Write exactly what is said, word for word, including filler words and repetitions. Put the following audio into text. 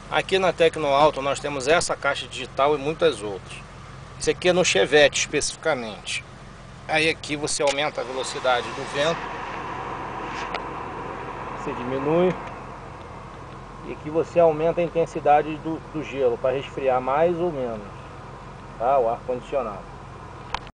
Aqui na Tecnoauto nós temos essa caixa digital e muitas outras. Isso aqui é no Chevette especificamente. Aí aqui você aumenta a velocidade do vento, você diminui, e aqui você aumenta a intensidade do, do gelo para resfriar mais ou menos, tá? O ar condicionado.